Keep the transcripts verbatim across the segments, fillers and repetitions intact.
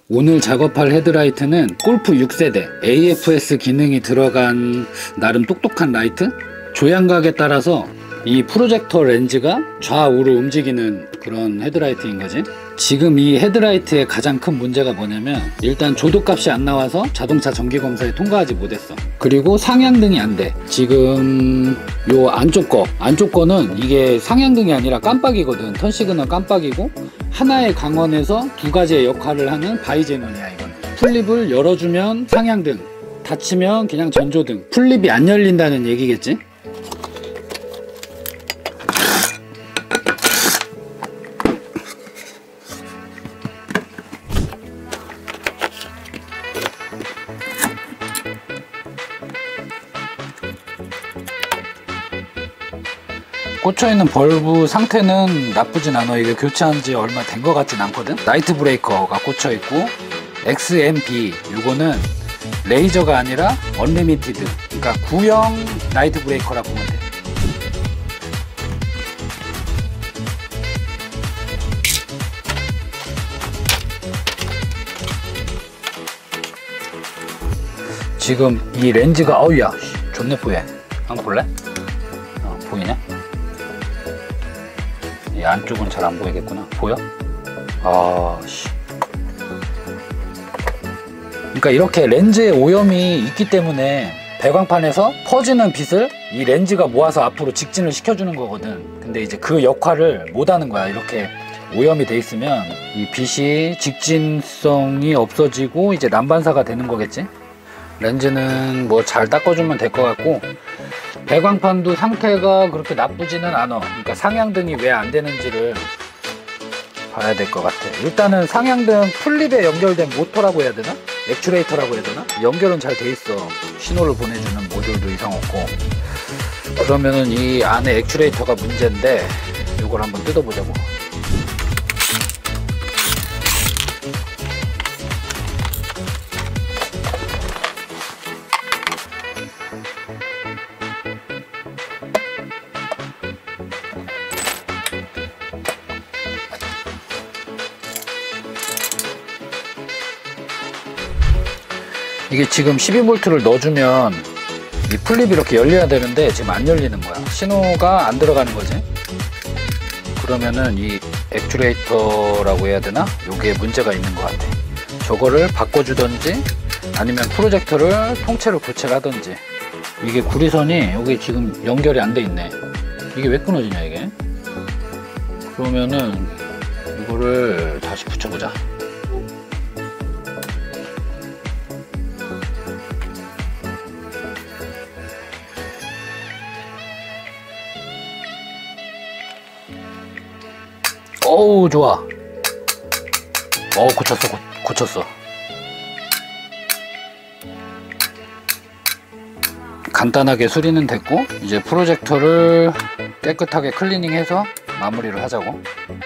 오늘 작업할 헤드라이트는 골프 육 세대 에이에프에스 기능이 들어간 나름 똑똑한 라이트. 조향각에 따라서 이 프로젝터 렌즈가 좌우로 움직이는 그런 헤드라이트인 거지. 지금 이 헤드라이트의 가장 큰 문제가 뭐냐면, 일단 조도값이 안 나와서 자동차 정기검사에 통과하지 못했어. 그리고 상향등이 안 돼. 지금 요 안쪽 거 안쪽 거는 이게 상향등이 아니라 깜빡이거든. 턴 시그널 깜빡이고, 하나의 강원에서 두 가지의 역할을 하는 바이제논이야. 이건 풀립을 열어주면 상향등, 닫히면 그냥 전조등. 풀립이 안 열린다는 얘기겠지. 꽂혀있는 벌브 상태는 나쁘진 않아. 이게 교체한 지 얼마 된 것 같진 않거든. 나이트 브레이커가 꽂혀있고, 엑스엠비 요거는 레이저가 아니라 언리미티드, 그러니까 구형 나이트 브레이커라고 보면 돼. 지금 이 렌즈가 어우야 존내 뽀해. 한번 볼래? 어, 보이네? 이 안쪽은 잘 안 보이겠구나. 보여? 아, 씨. 그러니까 이렇게 렌즈에 오염이 있기 때문에 배광판에서 퍼지는 빛을 이 렌즈가 모아서 앞으로 직진을 시켜주는 거거든. 근데 이제 그 역할을 못 하는 거야. 이렇게 오염이 돼 있으면 이 빛이 직진성이 없어지고 이제 난반사가 되는 거겠지. 렌즈는 뭐 잘 닦아주면 될 것 같고, 배광판도 상태가 그렇게 나쁘지는 않아. 그러니까 상향등이 왜 안 되는지를 봐야 될 것 같아. 일단은 상향등 풀립에 연결된 모터라고 해야 되나? 액추레이터라고 해야 되나? 연결은 잘 돼 있어. 신호를 보내주는 모듈도 이상 없고. 그러면은 이 안에 액추레이터가 문제인데, 이걸 한번 뜯어보자고. 이게 지금 십이 볼트를 넣어주면 이 풀립이 이렇게 열려야 되는데 지금 안 열리는 거야. 신호가 안 들어가는 거지. 그러면은 이 액추레이터라고 해야 되나? 요게 문제가 있는 것 같아. 저거를 바꿔주던지 아니면 프로젝터를 통째로 교체를 하던지. 이게 구리선이 여기 지금 연결이 안 돼 있네. 이게 왜 끊어지냐 이게. 그러면은 이거를 다시 붙여보자. 어우 좋아. 어 고쳤어. 고, 고쳤어. 간단하게 수리는 됐고, 이제 프로젝터를 깨끗하게 클리닝해서 마무리를 하자고.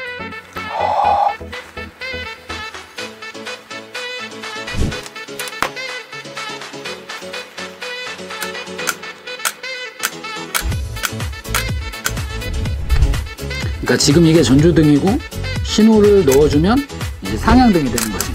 그러니까 지금 이게 전조등이고, 신호를 넣어주면 이제 상향등이 되는 거지.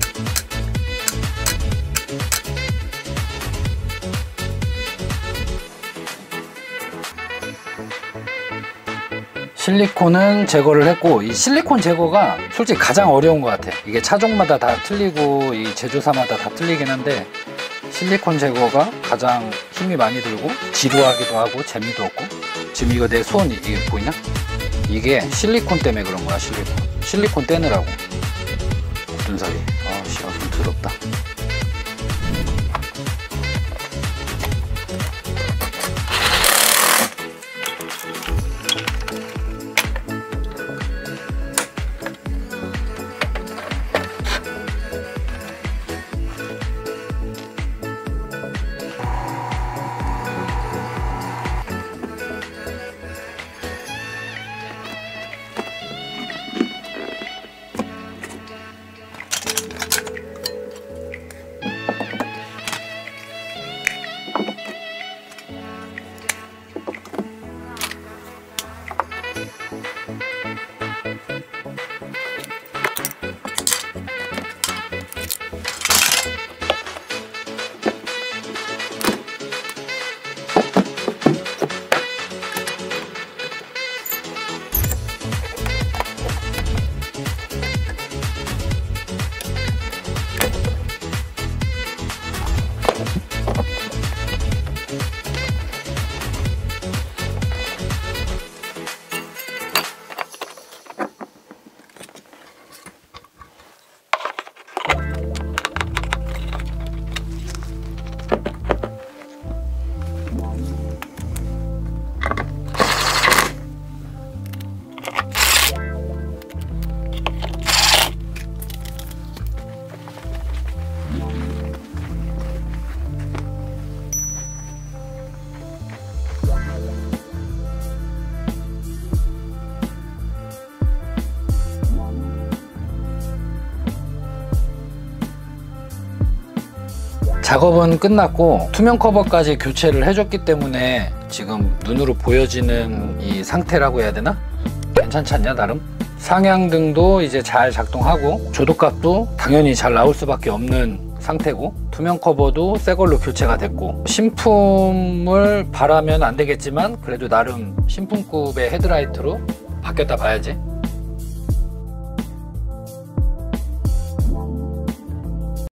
실리콘은 제거를 했고, 이 실리콘 제거가 솔직히 가장 어려운 것 같아. 이게 차종마다 다 틀리고 이 제조사마다 다 틀리긴 한데, 실리콘 제거가 가장 힘이 많이 들고 지루하기도 하고 재미도 없고. 지금 이거 내 손 이게 보이나? 이게 실리콘 때문에 그런 거야. 실리콘 실리콘 떼느라고. 굳은 살이. 아씨, 좀 더럽다. 작업은 끝났고 투명 커버까지 교체를 해줬기 때문에 지금 눈으로 보여지는 이 상태라고 해야 되나? 괜찮지 않냐 나름? 상향등도 이제 잘 작동하고 조도값도 당연히 잘 나올 수밖에 없는 상태고 투명 커버도 새 걸로 교체가 됐고 신품을 바라면 안 되겠지만 그래도 나름 신품급의 헤드라이트로 바뀌었다 봐야지.